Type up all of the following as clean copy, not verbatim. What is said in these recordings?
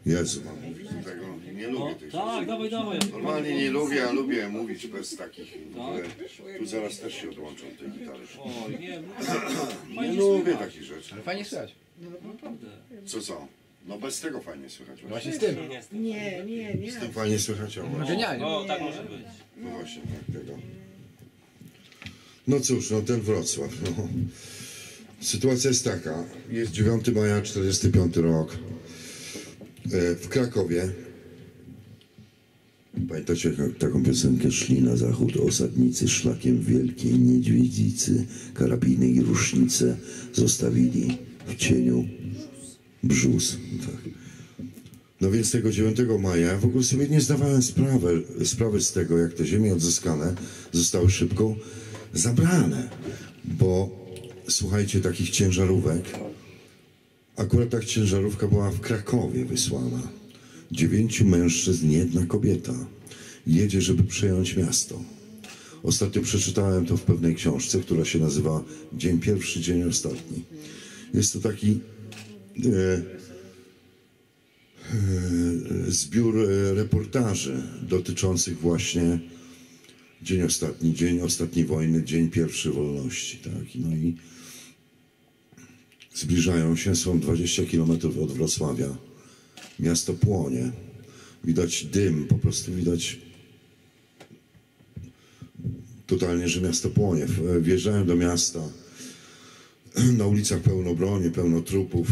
Jezu, mam mówić do tego? Nie lubię tych Tak, rzeczy. dawaj, dawaj. Normalnie nie lubię, a lubię mówić bez takich. Tu zaraz też się odłączą te gitary. O, nie, Nie lubię takich rzeczy. Ale fajnie słychać. naprawdę. Co? No bez tego fajnie słychać. Właśnie z tym. Nie. Z tym fajnie słychać, a No właśnie. genialnie. O, tak może być. No właśnie, tak tego. No cóż, no ten Wrocław. No. Sytuacja jest taka. Jest 9 maja, 45 rok. W Krakowie. Pamiętacie taką piosenkę? Szli na zachód osadnicy szlakiem wielkiej niedźwiedzicy. Karabiny i rusznice zostawili w cieniu brzus. Tak. No więc tego 9 maja w ogóle sobie nie zdawałem sprawy z tego, jak te ziemie odzyskane zostały szybko zabrane. Bo słuchajcie, takich ciężarówek, akurat ta ciężarówka była w Krakowie wysłana. 9 mężczyzn, 1 kobieta. Jedzie, żeby przejąć miasto. Ostatnio przeczytałem to w pewnej książce, która się nazywa Dzień pierwszy, dzień ostatni. Jest to taki zbiór reportaży dotyczących właśnie dzień ostatniej wojny, dzień pierwszy wolności. Tak? No i zbliżają się, są 20 km od Wrocławia. Miasto płonie. Widać dym, po prostu widać totalnie, że miasto płonie. Wjeżdżają do miasta. Na ulicach pełno broni, pełno trupów.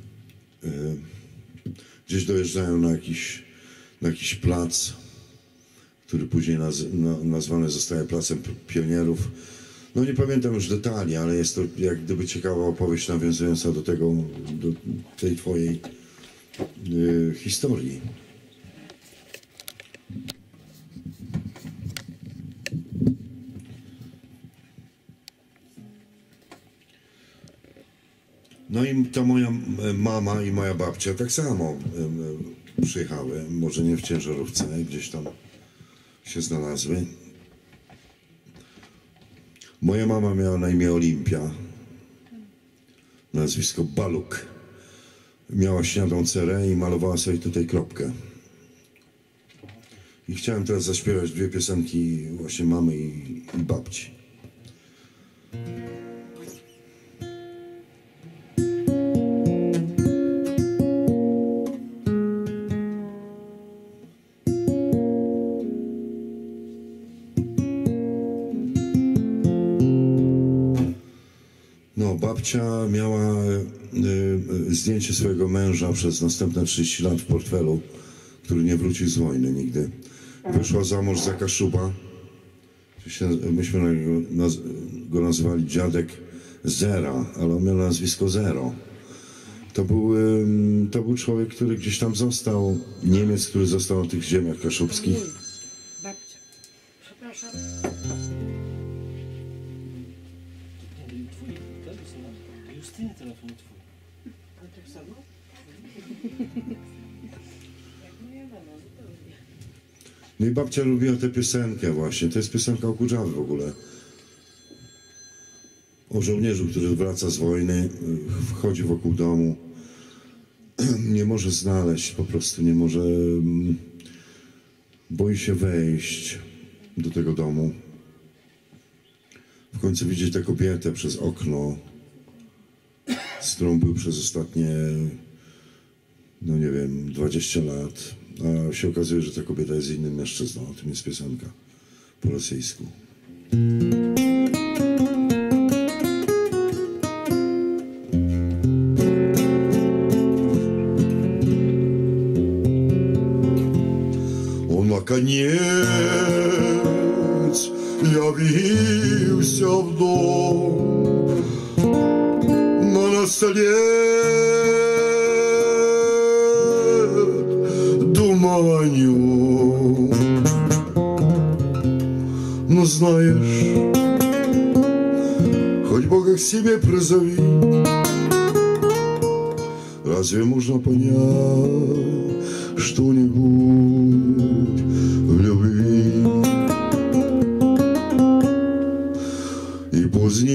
Gdzieś dojeżdżają na jakiś plac, który później nazwany zostaje Placem Pionierów. No nie pamiętam już detali, ale jest to jak gdyby ciekawa opowieść nawiązująca do tej twojej historii. No i ta moja mama i moja babcia tak samo przyjechały, może nie w ciężarówce, gdzieś tam się znalazły. Moja mama miała na imię Olimpia, nazwisko Baluk. Miała śniadą cerę i malowała sobie tutaj kropkę. I chciałem teraz zaśpiewać 2 piosenki właśnie mamy i babci. No, babcia miała zdjęcie swojego męża przez następne 30 lat w portfelu, który nie wrócił z wojny nigdy. Wyszła za mąż za Kaszuba. Myśmy go nazywali dziadek Zera, ale on miał nazwisko Zero. To był człowiek, który gdzieś tam został, Niemiec, który został na tych ziemiach kaszubskich. Babcia. Przepraszam. Twój telefon, Justyny telefon twój. A tak samo? Jak moja mama, zupełnie. No i babcia lubiła tę piosenkę właśnie. To jest piosenka o Kudżawy w ogóle. O żołnierzu, który wraca z wojny, wchodzi wokół domu. Nie może znaleźć, po prostu nie może... Boi się wejść do tego domu. W końcu widzi tę kobietę przez okno, z którą był przez ostatnie, no nie wiem, 20 lat. A się okazuje, że ta kobieta jest innym mężczyzną. O tym jest piosenka po rosyjsku. Наконец явился в дом, но на столе думал о нем. Ну знаешь, хоть Бога к себе призови, разве можно понять что-нибудь в любви? И поздней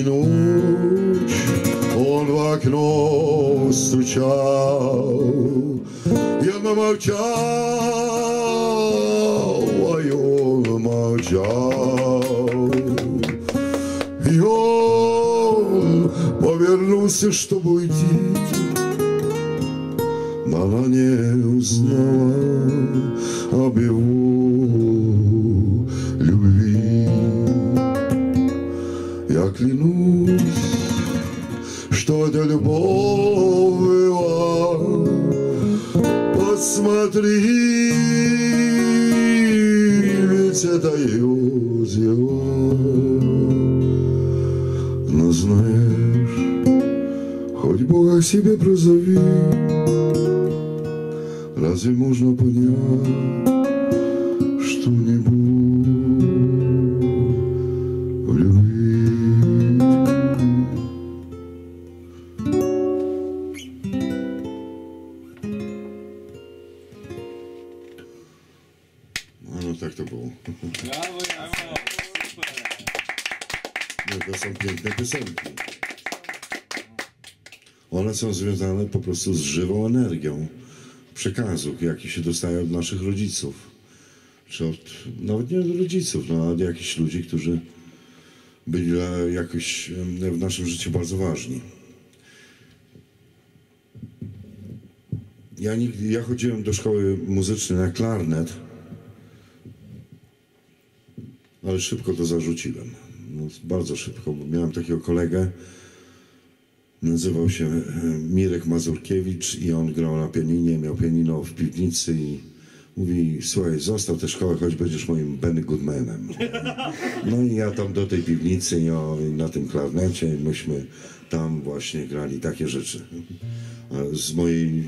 ночь он в окно стучал, я он молчал. И он повернулся, чтобы уйти, но она не узнала об его любви. Я клянусь, что это любовь была. Посмотри, ведь это его дела. Но знаешь, хоть Бога себе прозови, разве можно понять что-нибудь в любви? No tak to było. Brawo, brawo, super. No to są piękne piosenki. One są związane po prostu z żywą energią przekazu, jaki się dostaje od naszych rodziców. Czy od, nawet nie od rodziców, no od jakichś ludzi, którzy byli jakoś w naszym życiu bardzo ważni. Ja chodziłem do szkoły muzycznej na klarnet, ale szybko to zarzuciłem. No, bardzo szybko, bo miałem takiego kolegę, nazywał się Mirek Mazurkiewicz i on grał na pianinie, miał pianino w piwnicy i mówi: słuchaj, zostaw tę szkołę, choć będziesz moim Benny Goodmanem. No i ja tam do tej piwnicy i na tym klarnecie myśmy tam właśnie grali takie rzeczy. A z mojej...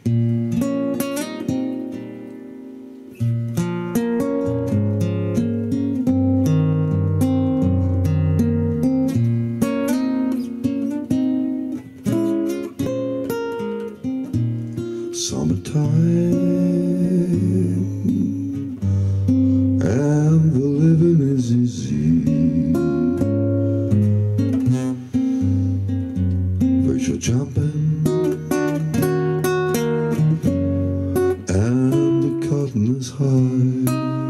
Summertime and the living is easy. Fish are jumping and the cotton is high,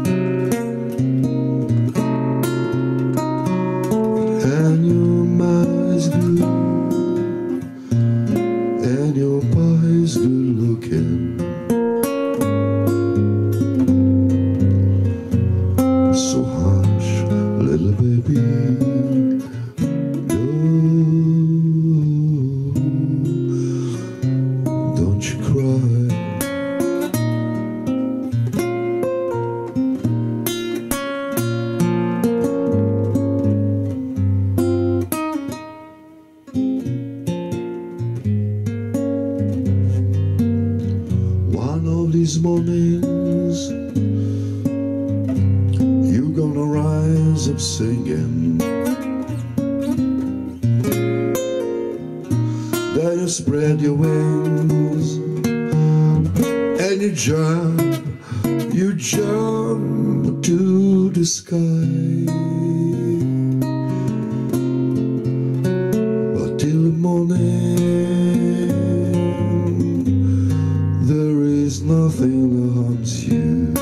and your mind is good and your body's good looking. So hush, little baby, don't you cry. One of these mornings you're gonna rise up singing, then you spread your wings and you jump to the sky. But till the morning there is nothing that harms you,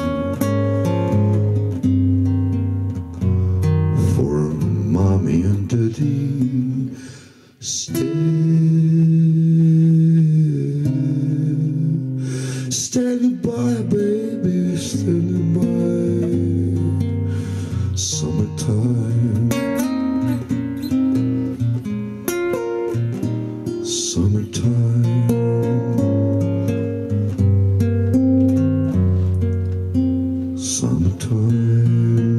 for mommy and daddy standing by, baby, standing by. Summertime, summertime, summertime.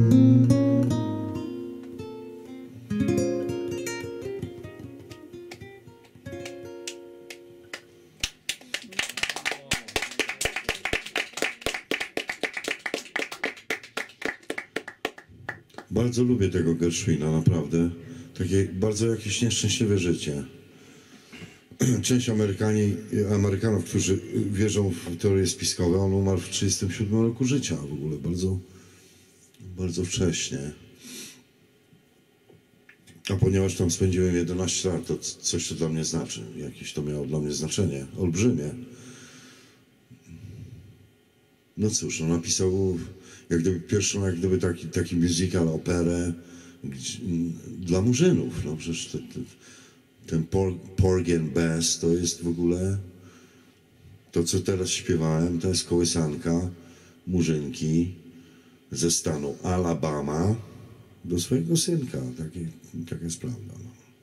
Bardzo lubię tego Gershwina, naprawdę. Takie bardzo jakieś nieszczęśliwe życie. Część Amerykanów, którzy wierzą w teorie spiskowe, on umarł w 37 roku życia w ogóle, bardzo, bardzo wcześnie. A ponieważ tam spędziłem 11 lat, to coś to dla mnie znaczy. Jakieś to miało dla mnie znaczenie, olbrzymie. No cóż, no napisał jak gdyby pierwszą, jak gdyby taki musical, operę dla murzynów. No przecież ten Porgy and Bess to jest w ogóle to, co teraz śpiewałem, to jest kołysanka murzynki ze stanu Alabama do swojego synka. Tak jest prawda.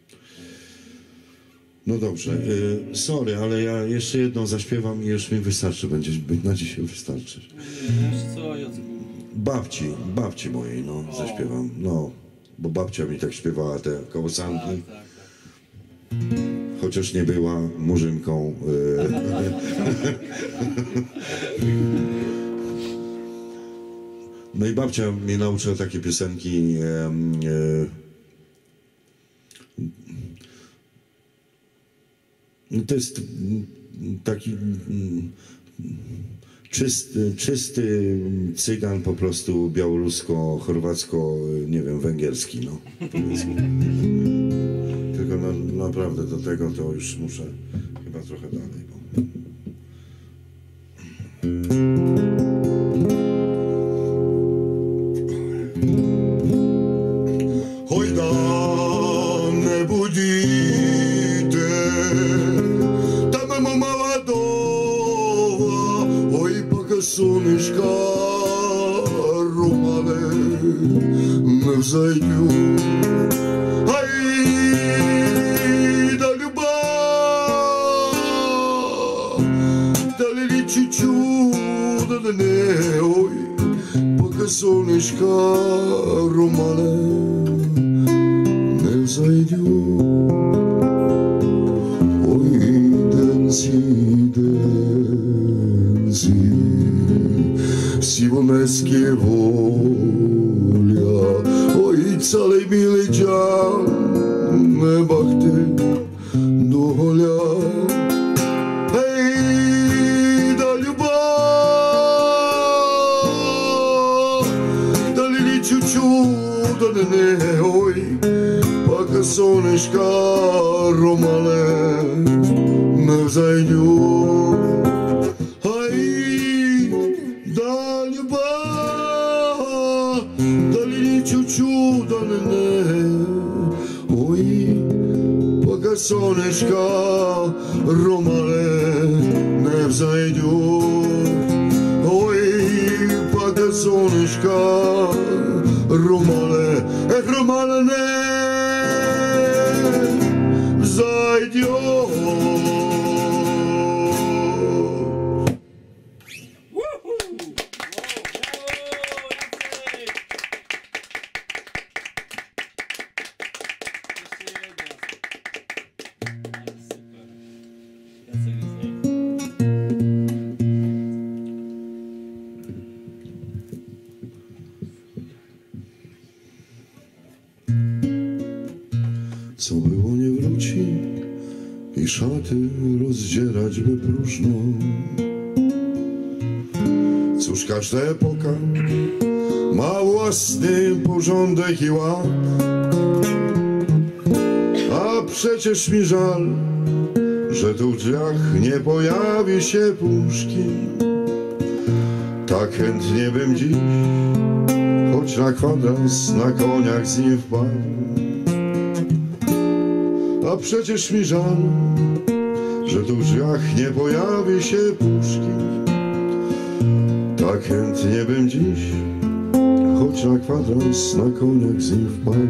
No dobrze, sorry, ale ja jeszcze jedną zaśpiewam i już mi wystarczy, na dzisiaj wystarczy. Wiesz co, Jacku? Babci mojej, no, zaśpiewam, no, bo babcia mi tak śpiewała te kołysanki, Tak. chociaż nie była murzynką. No i babcia mnie nauczyła takie piosenki, to jest taki czysty cygan, po prostu białorusko-chorwacko, nie wiem, węgierski, no. Tylko naprawdę do tego to już muszę chyba trochę dalej. Hojda, nie budite, tam mama dowa, oj пока солнышко румale не взойдет. Ай, да любовь, да ли чуть-чуть, да не, ой, пока солнышко румale не взойдет. Ой, денси, Сивонеске воля, ой, цалej milý dzian, nebach ty dohoля. Hej, da любовь, da li чуть-чуть, da не, ой, пока солнышко ромале не взойдет. Ой, пока солнышко ромале не взойдет. Ой, пока солнышко ромале не взойдет. Co było nie wróci i szaty rozdzierać by próżno. Cóż, każda epoka ma własny porządek i ład, a przecież mi żal, że tu w drzwiach nie pojawi się Puszkin. Tak chętnie bym dziś, choć na kwadrans na koniach z nim wpadł. A przecież mi żal, że tu w drzwiach nie pojawi się Puszkin. Tak chętnie bym dziś, choć na kwadrans na koniach z nim wpadł.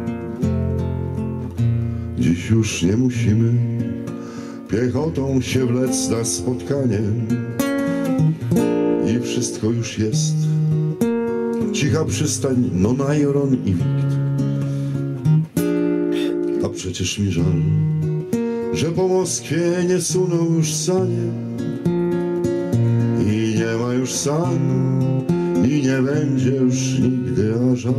Dziś już nie musimy piechotą się wlec na spotkanie i wszystko już jest. Cicha przystań, Nonajron i Wikt. A przecież mi żal, że po Moskwie nie suną już sanie i nie ma już san i nie będzie już nigdy, a żal.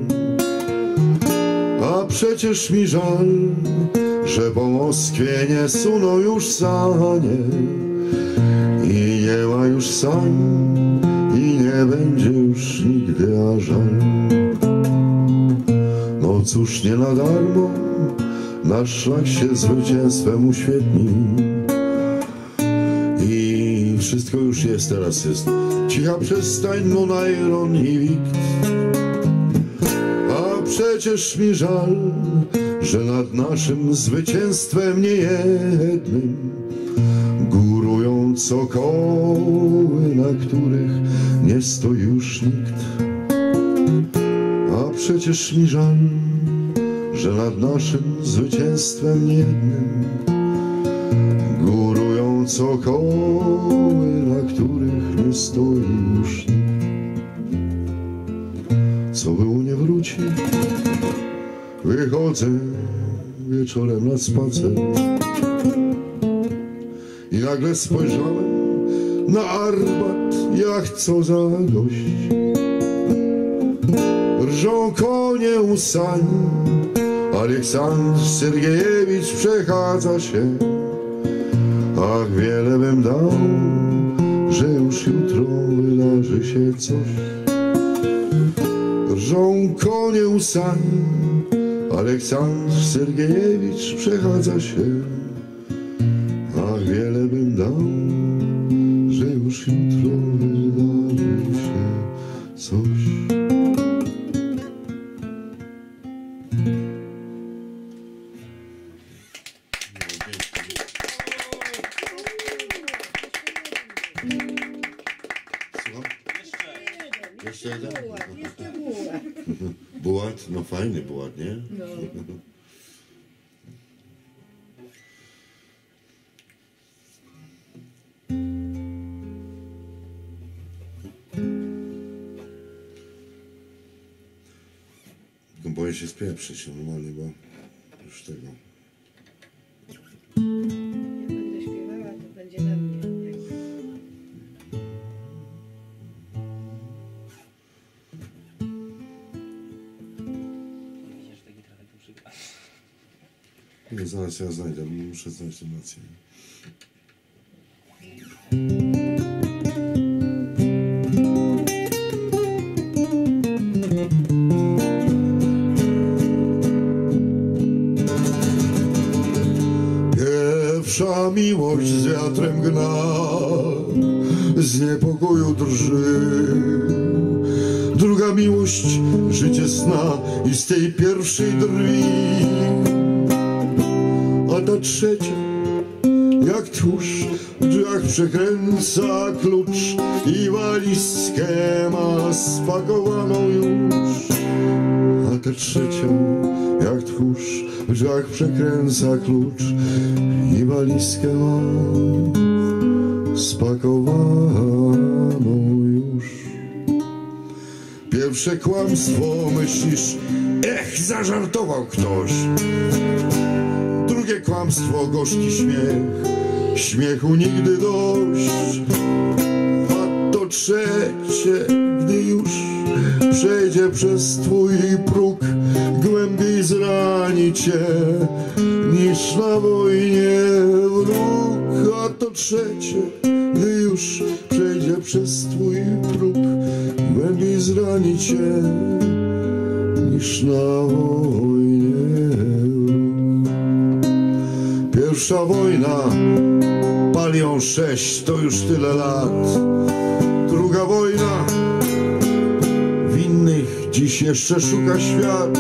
A przecież mi żal, że po Moskwie nie suną już sanie i nie ma już san i nie będzie już nigdy, a żal. No cóż, nie na darmo nasz szlak się zwycięstwem uświetnił i Wszystko już jest, teraz jest cicha przestań, non iron i wikt. A przecież mi żal, że nad naszym zwycięstwem niejednym górują cokoły, na których nie stoi już nikt. A przecież mi żal, że nad naszym zwycięstwem niejednym górują cokoły, na których nie stoi już nikt. Co było nie wróci, wychodzę wieczorem na spacer i nagle spojrzałem na Arbat, jak co za gość. Rżą konie u sań, Aleksandr Sergiejewicz przechadza się. Ach, wiele bym dał, że już jutro wydarzy się coś. Rżą konie u sań, Aleksandr Sergiejewicz przechadza się. Ach, wiele bym dał, że już jutro wydarzy się coś. Jeszcze jeden? Jeszcze bułat. Bułat? No fajny bułat, nie? No. Boję się spieprzyć normalnie, bo już tego. Jak będę śpiewała, to będzie na mnie. Widzisz, taki trochę tu przygra. Nie, zaraz ja znajdę, muszę znaleźć tę nację. Pierwsza miłość z wiatrem gna, z niepokoju drży. Druga miłość życie sna i z tej pierwszej drwi. A ta trzecia jak tchórz w drzwiach przekręca klucz i walizkę ma spakowaną już. A ta trzecia jak tchórz w drzwiach przekręca klucz i walizkę ma spakowaną już. Pierwsze kłamstwo myślisz, zażartował ktoś. Drugie kłamstwo, gorzki śmiech, śmiechu nigdy dość. A to trzecie, gdy już przejdzie przez twój próg, głębiej zrani cię niż na wojnie wróg. A to trzecie, gdy już przejdzie przez twój próg, głębiej zrani cię niż na wojnie wróg. Pierwsza wojna, Palion 6, to już tyle lat. Druga wojna, winnych dziś jeszcze szuka świat.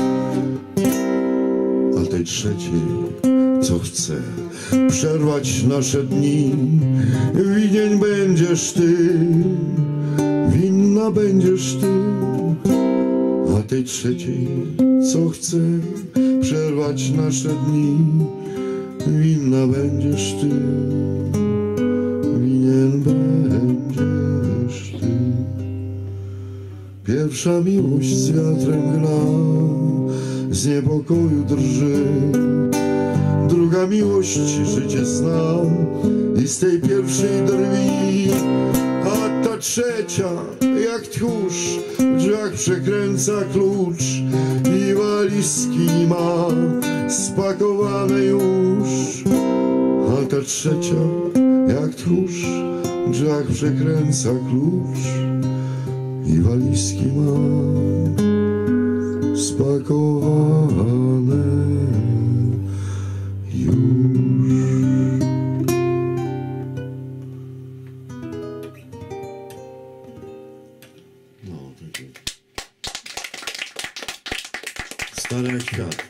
A tej trzeciej, co chce przerwać nasze dni, winien będziesz ty, winna będziesz ty. A tej trzeciej, co chce przerwać nasze dni, winna będziesz ty, winien będziesz ty. Pierwsza miłość z wiatrem gra, z niepokoju drży. Druga miłość życie zna i z tej pierwszej drwi. A ta trzecia jak tchórz w drzwiach przekręca klucz i walizki ma spakowane już. A ta trzecia jak tchórz w drzwiach przekręca klucz i walizki ma spakowane już. Stary jak świat.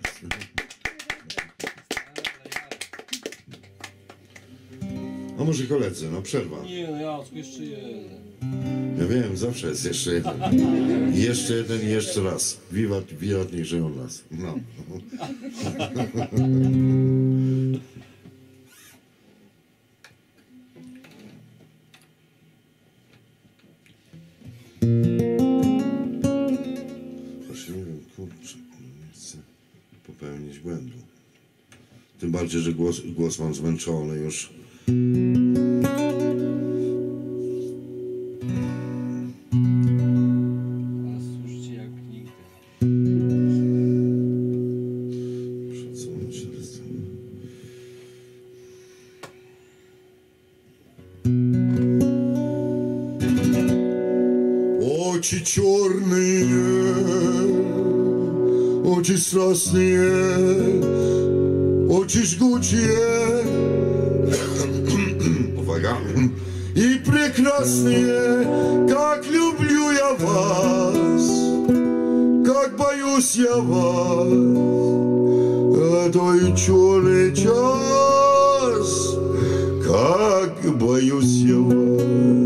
A może koledzy, no przerwa. Nie, no Jacku, jeszcze jeden. Ja wiem, zawsze jest jeszcze jeden. Jeszcze jeden i jeszcze raz. Wiwat, wiwat, niech żyją nas. No. Właśnie nie wiem, kurczę, nie chcę popełnić błędu. Tym bardziej, że głos mam zmęczony już. Ale służycie jak nigdy. Przesunąć teraz. Очи черные, очи страстные, очи жгучие, uwaga, и прекрасные, как люблю я вас, как боюсь я вас, это и черный час, как боюсь я вас.